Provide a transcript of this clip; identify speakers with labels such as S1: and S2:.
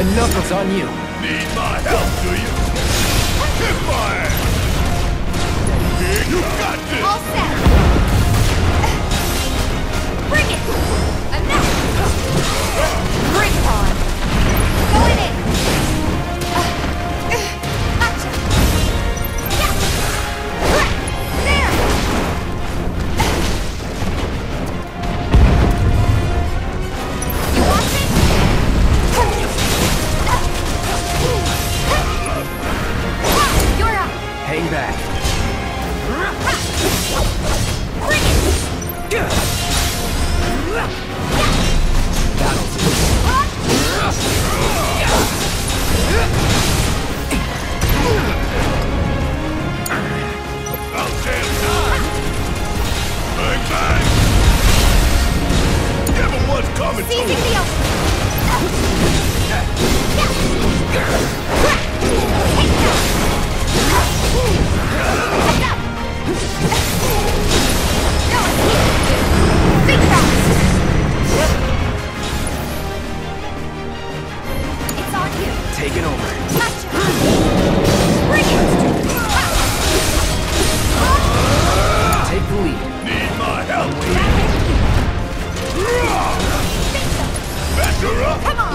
S1: Knuckles on you.
S2: Need my help, do you? Kiss my ass! Here, you got this!
S3: All set. Bring it! Enough! Bring it on! Going in! Gotcha! Yeah! There! You want me? You're up!
S1: Hang back.
S3: Bring it!
S1: That'll do.
S2: About damn time! Bang, bang! Give him what's coming to
S3: Seizing
S2: him!
S3: the open! Take that! No escape! Big fast! It's on you!
S1: Taking over.
S3: Gotcha! Bring it!
S1: Take the lead.
S2: Need my help, do you? Back her up!
S3: Come on!